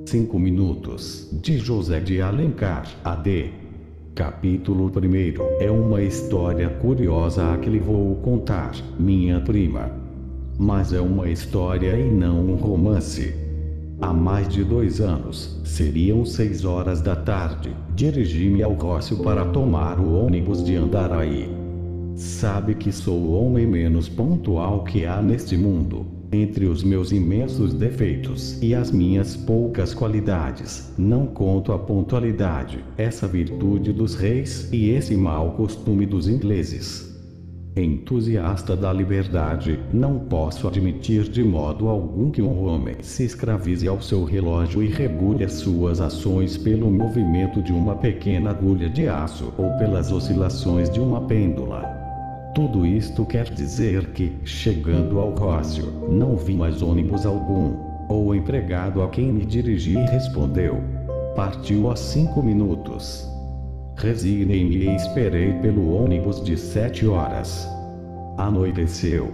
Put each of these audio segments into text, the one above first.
5 minutos, de José de Alencar, AD. Capítulo 1. É uma história curiosa a que lhe vou contar, minha prima. Mas é uma história e não um romance. Há mais de 2 anos, seriam 6 horas da tarde, dirigi-me ao Rócio para tomar o ônibus de Andaraí. Sabe que sou o homem menos pontual que há neste mundo. Entre os meus imensos defeitos e as minhas poucas qualidades, não conto a pontualidade, essa virtude dos reis e esse mau costume dos ingleses. Entusiasta da liberdade, não posso admitir de modo algum que um homem se escravize ao seu relógio e regule as suas ações pelo movimento de uma pequena agulha de aço ou pelas oscilações de uma pêndula. Tudo isto quer dizer que, chegando ao Rócio, não vi mais ônibus algum. O empregado a quem me dirigi respondeu: partiu há 5 minutos. Resignei-me e esperei pelo ônibus de 7 horas. Anoiteceu.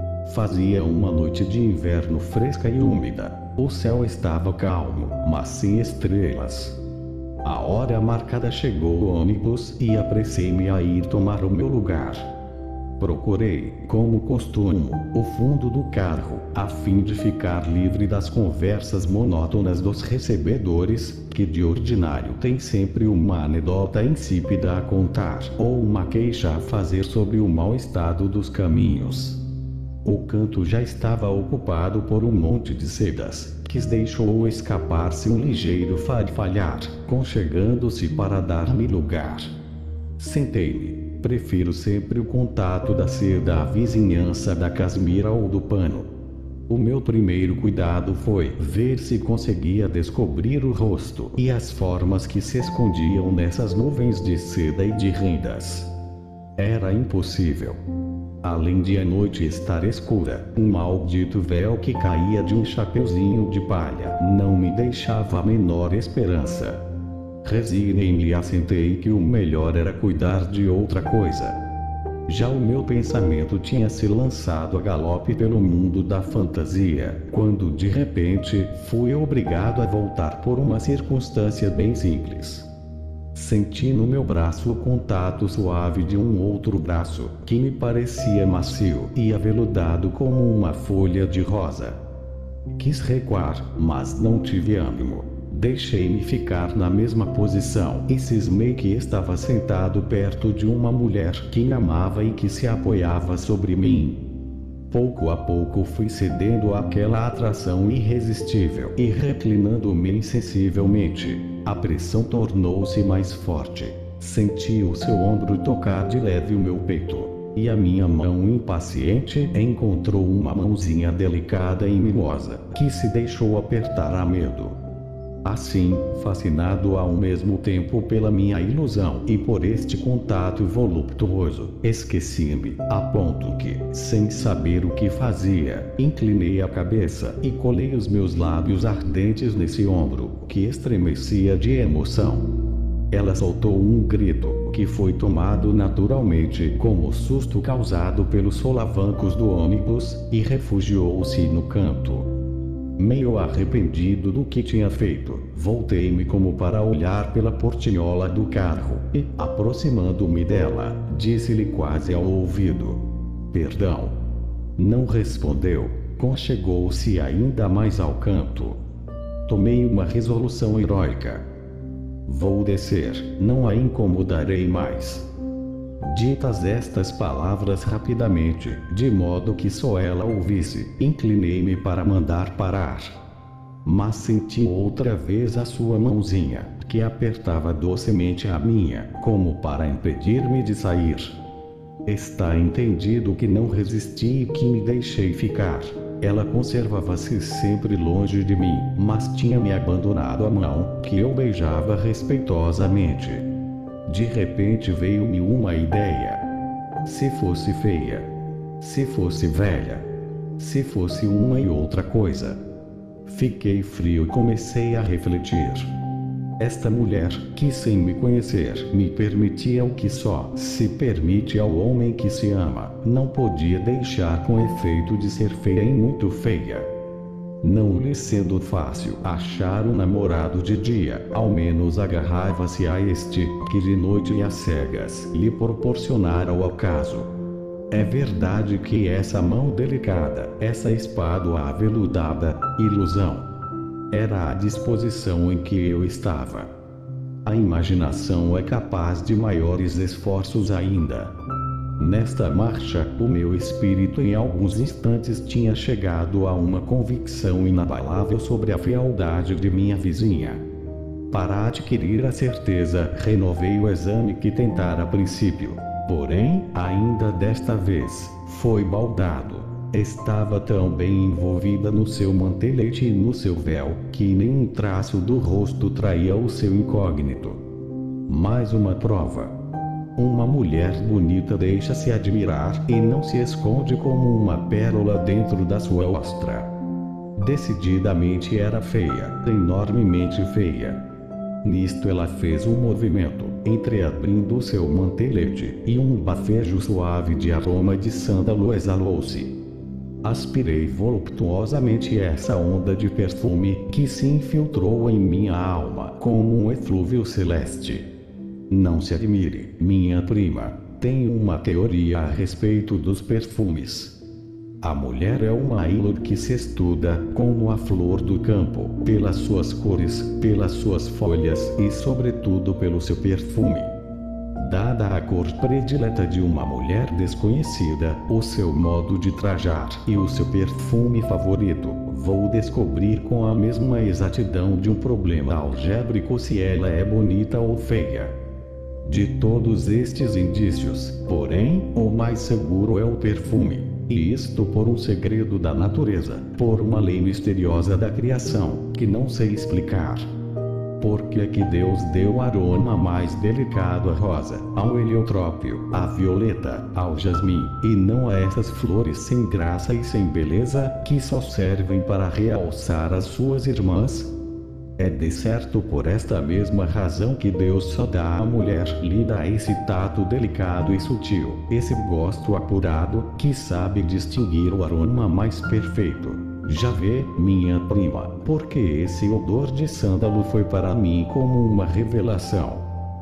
Fazia uma noite de inverno fresca e úmida. O céu estava calmo, mas sem estrelas. A hora marcada chegou o ônibus e apressei-me a ir tomar o meu lugar. Procurei, como costumo, o fundo do carro, a fim de ficar livre das conversas monótonas dos recebedores, que de ordinário têm sempre uma anedota insípida a contar, ou uma queixa a fazer sobre o mau estado dos caminhos. O canto já estava ocupado por um monte de sedas, que deixou escapar-se um ligeiro farfalhar, conchegando-se para dar-me lugar. Sentei-me. Prefiro sempre o contato da seda à vizinhança da casmira ou do pano. O meu primeiro cuidado foi ver se conseguia descobrir o rosto e as formas que se escondiam nessas nuvens de seda e de rendas. Era impossível. Além de a noite estar escura, um maldito véu que caía de um chapeuzinho de palha não me deixava a menor esperança. Resignei-me e assentei que o melhor era cuidar de outra coisa. Já o meu pensamento tinha se lançado a galope pelo mundo da fantasia, quando de repente fui obrigado a voltar por uma circunstância bem simples. Senti no meu braço o contato suave de um outro braço, que me parecia macio e aveludado como uma folha de rosa. Quis recuar, mas não tive ânimo. Deixei-me ficar na mesma posição e cismei que estava sentado perto de uma mulher que me amava e que se apoiava sobre mim. Pouco a pouco fui cedendo àquela atração irresistível e reclinando-me insensivelmente. A pressão tornou-se mais forte. Senti o seu ombro tocar de leve o meu peito. E a minha mão impaciente encontrou uma mãozinha delicada e mimosa, que se deixou apertar a medo. Assim, fascinado ao mesmo tempo pela minha ilusão e por este contato voluptuoso, esqueci-me, a ponto que, sem saber o que fazia, inclinei a cabeça e colei os meus lábios ardentes nesse ombro, que estremecia de emoção. Ela soltou um grito, que foi tomado naturalmente como susto causado pelos solavancos do ônibus, e refugiou-se no canto. Meio arrependido do que tinha feito, voltei-me como para olhar pela portinhola do carro, e, aproximando-me dela, disse-lhe quase ao ouvido: perdão. Não respondeu, conchegou-se ainda mais ao canto. Tomei uma resolução heróica. Vou descer, não a incomodarei mais. Ditas estas palavras rapidamente, de modo que só ela ouvisse, inclinei-me para mandar parar. Mas senti outra vez a sua mãozinha, que apertava docemente a minha, como para impedir-me de sair. Está entendido que não resisti e que me deixei ficar. Ela conservava-se sempre longe de mim, mas tinha me abandonado a mão, que eu beijava respeitosamente. De repente veio-me uma ideia. Se fosse feia, se fosse velha, se fosse uma e outra coisa. Fiquei frio e comecei a refletir. Esta mulher, que sem me conhecer, me permitia o que só se permite ao homem que se ama, não podia deixar com efeito de ser feia e muito feia. Não lhe sendo fácil achar um namorado de dia, ao menos agarrava-se a este, que de noite e às cegas lhe proporcionara o acaso. É verdade que essa mão delicada, essa espada aveludada, ilusão, era a disposição em que eu estava. A imaginação é capaz de maiores esforços ainda. Nesta marcha, o meu espírito em alguns instantes tinha chegado a uma convicção inabalável sobre a fealdade de minha vizinha. Para adquirir a certeza, renovei o exame que tentara a princípio. Porém, ainda desta vez, foi baldado. Estava tão bem envolvida no seu mantelete e no seu véu, que nenhum traço do rosto traía o seu incógnito. Mais uma prova. Uma mulher bonita deixa-se admirar e não se esconde como uma pérola dentro da sua ostra. Decididamente era feia, enormemente feia. Nisto ela fez um movimento, entreabrindo seu mantelete, e um bafejo suave de aroma de sândalo exalou-se. Aspirei voluptuosamente essa onda de perfume, que se infiltrou em minha alma como um eflúvio celeste. Não se admire, minha prima, tenho uma teoria a respeito dos perfumes. A mulher é uma ílua que se estuda, como a flor do campo, pelas suas cores, pelas suas folhas e sobretudo pelo seu perfume. Dada a cor predileta de uma mulher desconhecida, o seu modo de trajar e o seu perfume favorito, vou descobrir com a mesma exatidão de um problema algébrico se ela é bonita ou feia. De todos estes indícios, porém, o mais seguro é o perfume. E isto por um segredo da natureza, por uma lei misteriosa da criação, que não sei explicar. Por que é que Deus deu aroma mais delicado à rosa, ao heliotrópio, à violeta, ao jasmim, e não a essas flores sem graça e sem beleza, que só servem para realçar as suas irmãs? É de certo por esta mesma razão que Deus só dá à mulher linda esse tato delicado e sutil, esse gosto apurado, que sabe distinguir o aroma mais perfeito. Já vê, minha prima, porque esse odor de sândalo foi para mim como uma revelação.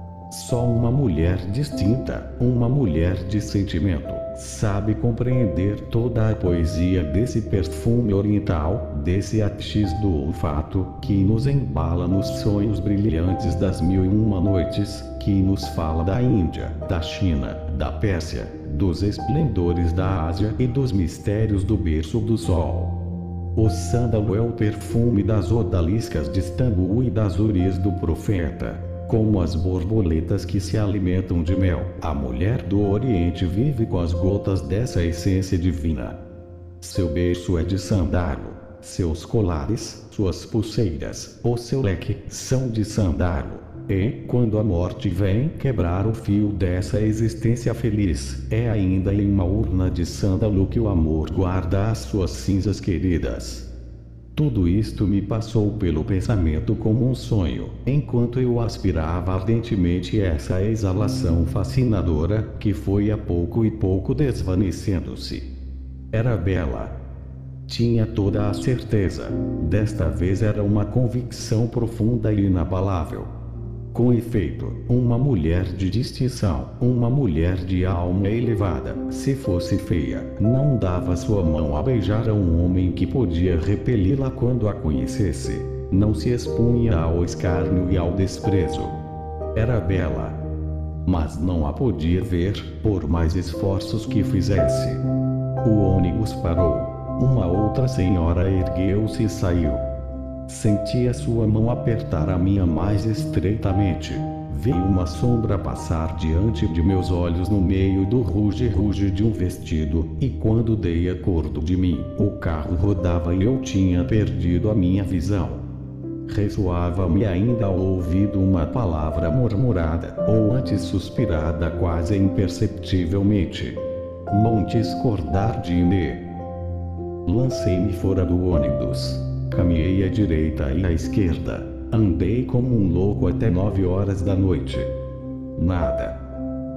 Só uma mulher distinta, uma mulher de sentimento, sabe compreender toda a poesia desse perfume oriental, desse hachís do olfato, que nos embala nos sonhos brilhantes das 1001 noites, que nos fala da Índia, da China, da Pérsia, dos esplendores da Ásia e dos mistérios do berço do sol. O sândalo é o perfume das odaliscas de Istambul e das húrias do profeta. Como as borboletas que se alimentam de mel, a mulher do Oriente vive com as gotas dessa essência divina. Seu berço é de sandalo, seus colares, suas pulseiras, o seu leque, são de sandalo. E, quando a morte vem quebrar o fio dessa existência feliz, é ainda em uma urna de sândalo que o amor guarda as suas cinzas queridas. Tudo isto me passou pelo pensamento como um sonho, enquanto eu aspirava ardentemente essa exalação fascinadora, que foi a pouco e pouco desvanecendo-se. Era bela. Tinha toda a certeza. Desta vez era uma convicção profunda e inabalável. Com efeito, uma mulher de distinção, uma mulher de alma elevada, se fosse feia, não dava sua mão a beijar a um homem que podia repeli-la quando a conhecesse. Não se expunha ao escárnio e ao desprezo. Era bela, mas não a podia ver, por mais esforços que fizesse. O ônibus parou. Uma outra senhora ergueu-se e saiu. Senti a sua mão apertar a minha mais estreitamente. Vi uma sombra passar diante de meus olhos no meio do ruge-ruge de um vestido, e quando dei acordo de mim, o carro rodava e eu tinha perdido a minha visão. Ressoava-me ainda ao ouvido uma palavra murmurada, ou antes suspirada quase imperceptivelmente. Montes Cordardine. Lancei-me fora do ônibus. Caminhei à direita e à esquerda. Andei como um louco até 9 horas da noite. Nada.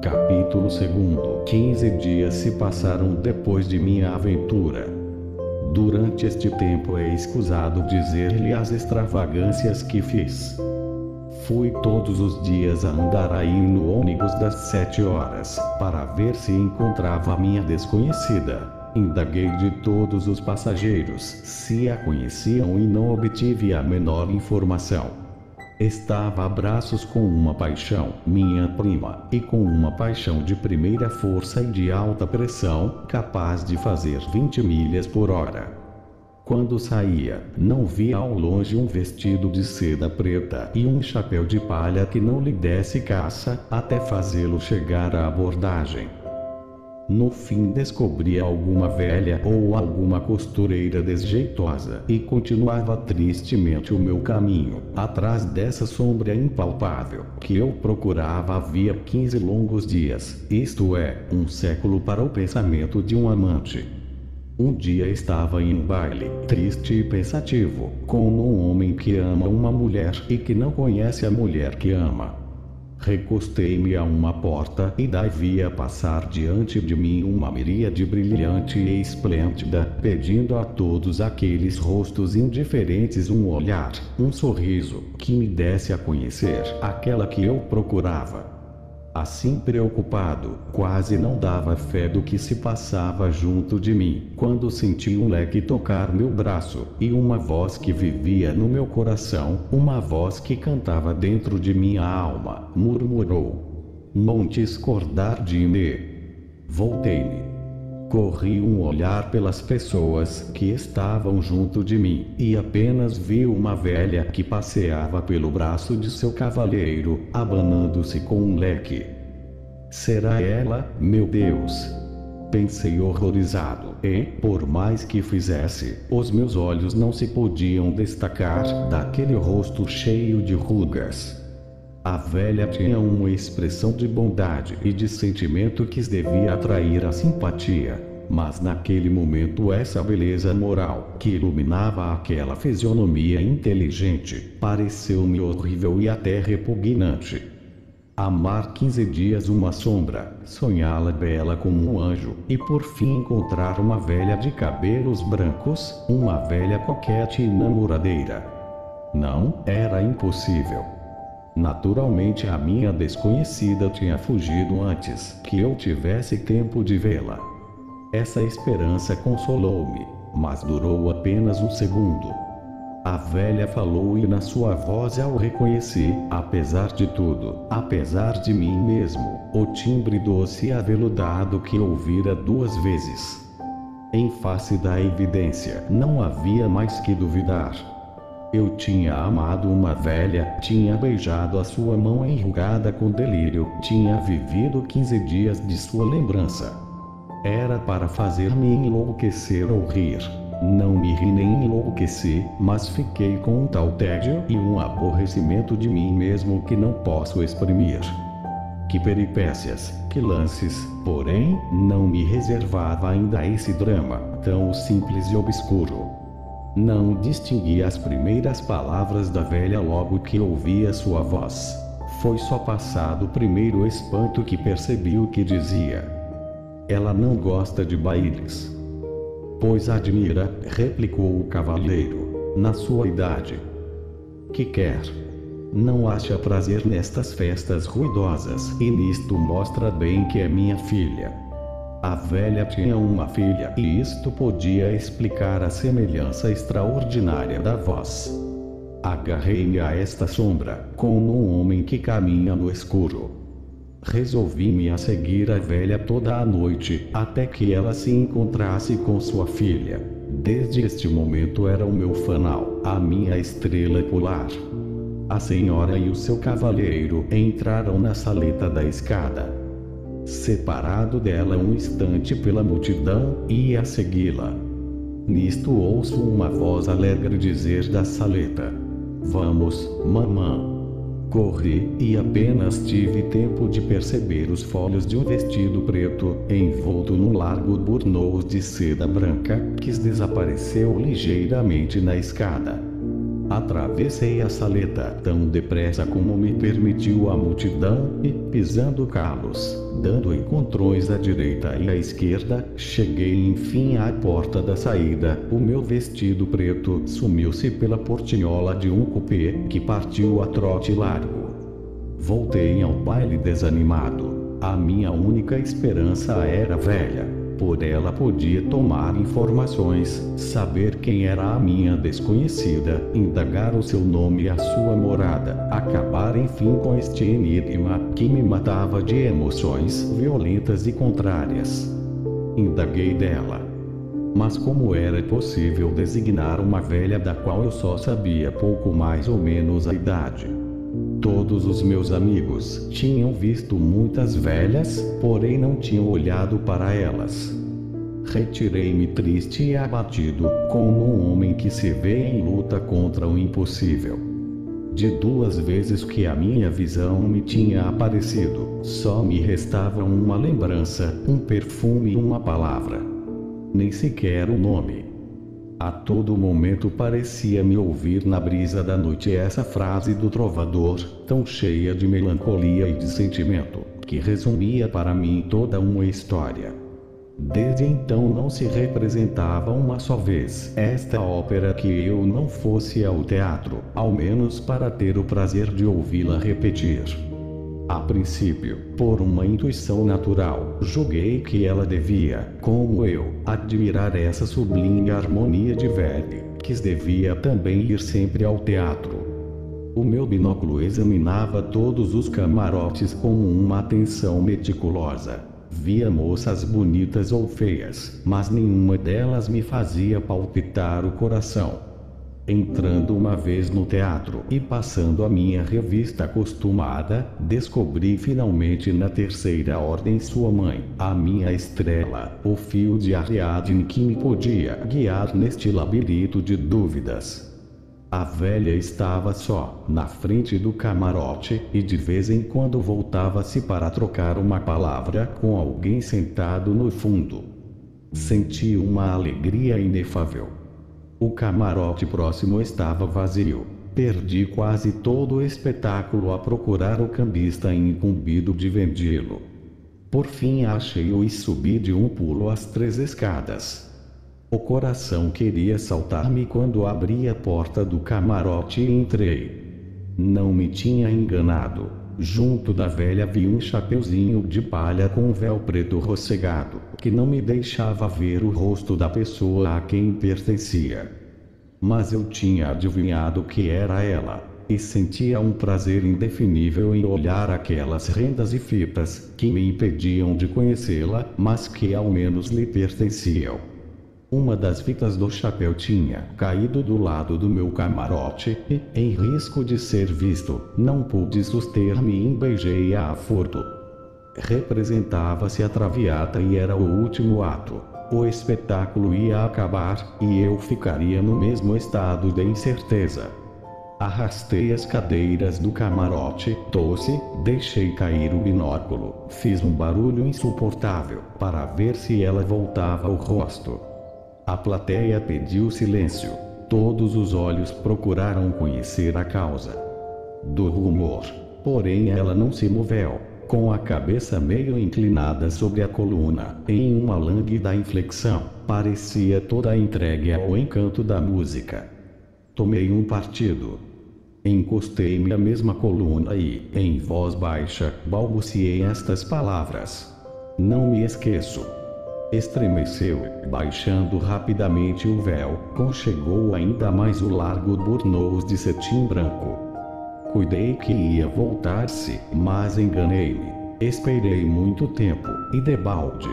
Capítulo 2. 15 dias se passaram depois de minha aventura. Durante este tempo é escusado dizer-lhe as extravagâncias que fiz. Fui todos os dias a Andaraí no ônibus das 7 horas, para ver se encontrava a minha desconhecida. Indaguei de todos os passageiros se a conheciam e não obtive a menor informação. Estava a braços com uma paixão, minha prima, e com uma paixão de primeira força e de alta pressão, capaz de fazer 20 milhas por hora. Quando saía, não via ao longe um vestido de seda preta e um chapéu de palha que não lhe desse caça, até fazê-lo chegar à abordagem. No fim descobri alguma velha ou alguma costureira desjeitosa e continuava tristemente o meu caminho, atrás dessa sombra impalpável, que eu procurava havia 15 longos dias, isto é, um século para o pensamento de um amante. Um dia estava em um baile, triste e pensativo, como um homem que ama uma mulher e que não conhece a mulher que ama. Recostei-me a uma porta e daí via passar diante de mim uma miríade brilhante e esplêndida, pedindo a todos aqueles rostos indiferentes um olhar, um sorriso, que me desse a conhecer aquela que eu procurava. Assim preocupado, quase não dava fé do que se passava junto de mim, quando senti um leque tocar meu braço, e uma voz que vivia no meu coração, uma voz que cantava dentro de minha alma, murmurou: "Não discordar de mim." Voltei-me. Corri um olhar pelas pessoas que estavam junto de mim, e apenas vi uma velha que passeava pelo braço de seu cavalheiro, abanando-se com um leque. Será ela, meu Deus? Pensei horrorizado, e, por mais que fizesse, os meus olhos não se podiam destacar daquele rosto cheio de rugas. A velha tinha uma expressão de bondade e de sentimento que devia atrair a simpatia, mas naquele momento essa beleza moral que iluminava aquela fisionomia inteligente pareceu-me horrível e até repugnante. Amar 15 dias uma sombra, sonhá-la bela como um anjo, e por fim encontrar uma velha de cabelos brancos, uma velha coquete e namoradeira. Não, era impossível. Naturalmente a minha desconhecida tinha fugido antes que eu tivesse tempo de vê-la. Essa esperança consolou-me, mas durou apenas um segundo. A velha falou e na sua voz eu reconheci, apesar de tudo, apesar de mim mesmo, o timbre doce e aveludado que ouvira 2 vezes. Em face da evidência, não havia mais que duvidar. Eu tinha amado uma velha, tinha beijado a sua mão enrugada com delírio, tinha vivido 15 dias de sua lembrança. Era para fazer-me enlouquecer ou rir. Não me ri nem enlouqueci, mas fiquei com um tal tédio e um aborrecimento de mim mesmo que não posso exprimir. Que peripécias, que lances, porém, não me reservava ainda esse drama, tão simples e obscuro. Não distingui as primeiras palavras da velha logo que ouvi a sua voz. Foi só passado o primeiro espanto que percebi o que dizia. Ela não gosta de bailes. Pois admira, replicou o cavaleiro, na sua idade. Que quer? Não acha prazer nestas festas ruidosas, e nisto mostra bem que é minha filha. A velha tinha uma filha e isto podia explicar a semelhança extraordinária da voz. Agarrei-me a esta sombra, como um homem que caminha no escuro. Resolvi-me a seguir a velha toda a noite, até que ela se encontrasse com sua filha. Desde este momento era o meu fanal, a minha estrela polar. A senhora e o seu cavalheiro entraram na saleta da escada. Separado dela um instante pela multidão, ia a segui-la. Nisto ouço uma voz alegre dizer da saleta: "Vamos, mamã." Corri, e apenas tive tempo de perceber os folhos de um vestido preto, envolto num largo burnous de seda branca, que desapareceu ligeiramente na escada. Atravessei a saleta tão depressa como me permitiu a multidão e, pisando calos, dando encontrões à direita e à esquerda, cheguei enfim à porta da saída. O meu vestido preto sumiu-se pela portinhola de um cupê que partiu a trote largo. Voltei ao baile desanimado. A minha única esperança era a velha. Por ela podia tomar informações, saber quem era a minha desconhecida, indagar o seu nome e a sua morada, acabar enfim com este enigma que me matava de emoções violentas e contrárias. Indaguei dela. Mas como era possível designar uma velha da qual eu só sabia pouco mais ou menos a idade? Todos os meus amigos tinham visto muitas velhas, porém não tinham olhado para elas. Retirei-me triste e abatido, como um homem que se vê em luta contra o impossível. De 2 vezes que a minha visão me tinha aparecido, só me restava uma lembrança, um perfume e uma palavra. Nem sequer o nome. A todo momento parecia-me ouvir na brisa da noite essa frase do trovador, tão cheia de melancolia e de sentimento, que resumia para mim toda uma história. Desde então não se representava uma só vez esta ópera que eu não fosse ao teatro, ao menos para ter o prazer de ouvi-la repetir. A princípio, por uma intuição natural, julguei que ela devia, como eu, admirar essa sublime harmonia de Verdi, que devia também ir sempre ao teatro. O meu binóculo examinava todos os camarotes com uma atenção meticulosa. Via moças bonitas ou feias, mas nenhuma delas me fazia palpitar o coração. Entrando uma vez no teatro e passando a minha revista acostumada, descobri finalmente na terceira ordem sua mãe, a minha estrela, o fio de Ariadne que me podia guiar neste labirinto de dúvidas. A velha estava só, na frente do camarote, e de vez em quando voltava-se para trocar uma palavra com alguém sentado no fundo. Senti uma alegria inefável. O camarote próximo estava vazio. Perdi quase todo o espetáculo a procurar o cambista incumbido de vendê-lo. Por fim achei-o e subi de um pulo as 3 escadas. O coração queria saltar-me quando abri a porta do camarote e entrei. Não me tinha enganado. Junto da velha vi um chapeuzinho de palha com um véu preto rossegado, que não me deixava ver o rosto da pessoa a quem pertencia. Mas eu tinha adivinhado que era ela, e sentia um prazer indefinível em olhar aquelas rendas e fitas, que me impediam de conhecê-la, mas que ao menos lhe pertenciam. Uma das fitas do chapéu tinha caído do lado do meu camarote e, em risco de ser visto, não pude suster-me e beijei-a a furto. Representava-se a Traviata e era o último ato. O espetáculo ia acabar e eu ficaria no mesmo estado de incerteza. Arrastei as cadeiras do camarote, tosse, deixei cair o binóculo, fiz um barulho insuportável para ver se ela voltava o rosto. A plateia pediu silêncio. Todos os olhos procuraram conhecer a causa do rumor. Porém ela não se moveu, com a cabeça meio inclinada sobre a coluna, em uma lânguida inflexão, parecia toda entregue ao encanto da música. Tomei um partido. Encostei-me à mesma coluna e, em voz baixa, balbuciei estas palavras: "Não me esqueço." Estremeceu, baixando rapidamente o véu, conchegou ainda mais o largo burnous de cetim branco. Cuidei que ia voltar-se, mas enganei-me. Esperei muito tempo, e debalde.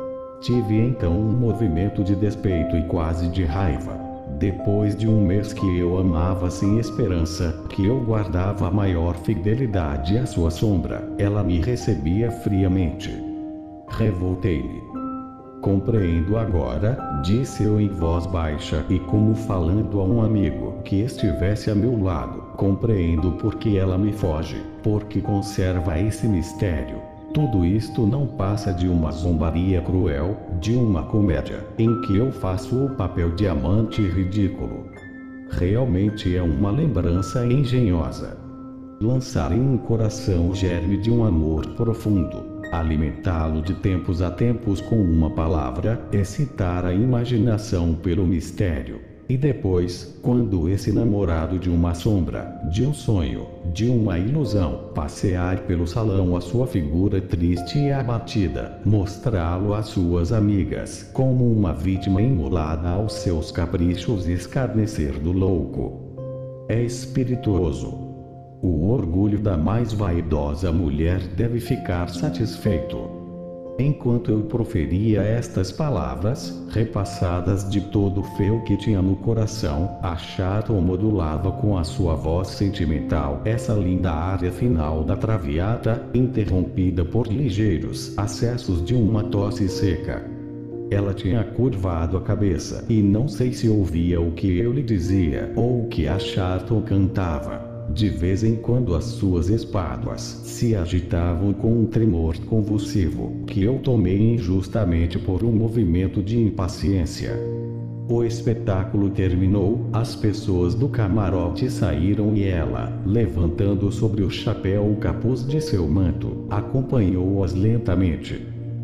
Tive então um movimento de despeito e quase de raiva. Depois de um mês que eu amava sem esperança, que eu guardava a maior fidelidade à sua sombra, ela me recebia friamente. Revoltei-me. "Compreendo agora", disse eu em voz baixa e como falando a um amigo que estivesse a meu lado. "Compreendo porque ela me foge, porque conserva esse mistério. Tudo isto não passa de uma zombaria cruel, de uma comédia, em que eu faço o papel de amante ridículo." Realmente é uma lembrança engenhosa. Lançar em um coração o germe de um amor profundo, alimentá-lo de tempos a tempos com uma palavra, excitar a imaginação pelo mistério. E depois, quando esse namorado de uma sombra, de um sonho, de uma ilusão, passear pelo salão a sua figura triste e abatida, mostrá-lo às suas amigas como uma vítima imolada aos seus caprichos e escarnecer do louco. É espirituoso. O orgulho da mais vaidosa mulher deve ficar satisfeito. Enquanto eu proferia estas palavras, repassadas de todo o feu que tinha no coração, a chata modulava com a sua voz sentimental essa linda área final da Traviata, interrompida por ligeiros acessos de uma tosse seca. Ela tinha curvado a cabeça, e não sei se ouvia o que eu lhe dizia, ou o que a chata cantava. De vez em quando as suas espáduas se agitavam com um tremor convulsivo, que eu tomei injustamente por um movimento de impaciência. O espetáculo terminou, as pessoas do camarote saíram e ela, levantando sobre o chapéu o capuz de seu manto, acompanhou-as lentamente.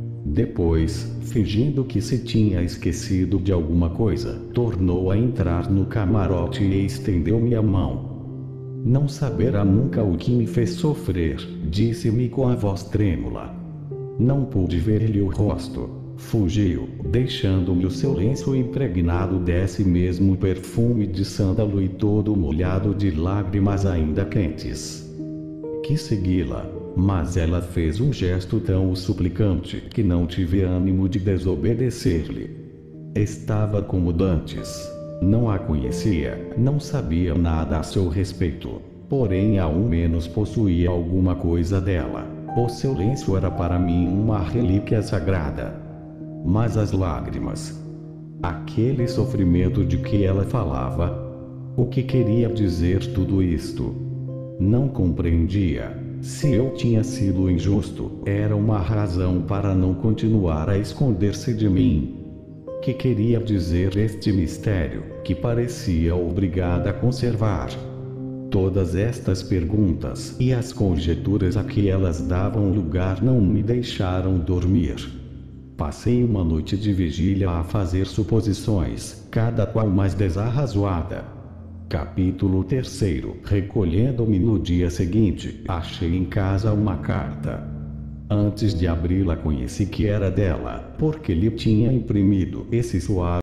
Depois, fingindo que se tinha esquecido de alguma coisa, tornou a entrar no camarote e estendeu-me a mão. Não saberá nunca o que me fez sofrer, disse-me com a voz trêmula. Não pude ver-lhe o rosto. Fugiu, deixando-me o seu lenço impregnado desse mesmo perfume de sândalo e todo molhado de lágrimas ainda quentes. Quis segui-la, mas ela fez um gesto tão suplicante que não tive ânimo de desobedecer-lhe. Estava como dantes. Não a conhecia, não sabia nada a seu respeito, porém ao menos possuía alguma coisa dela. O seu lenço era para mim uma relíquia sagrada. Mas as lágrimas, aquele sofrimento de que ela falava, o que queria dizer tudo isto? Não compreendia. Se eu tinha sido injusto, era uma razão para não continuar a esconder-se de mim. Que queria dizer este mistério, que parecia obrigada a conservar? Todas estas perguntas e as conjecturas a que elas davam lugar não me deixaram dormir. Passei uma noite de vigília a fazer suposições, cada qual mais desarrazoada. Capítulo 3. Recolhendo-me no dia seguinte, achei em casa uma carta. Antes de abri-la conheci que era dela, porque lhe tinha imprimido esse suave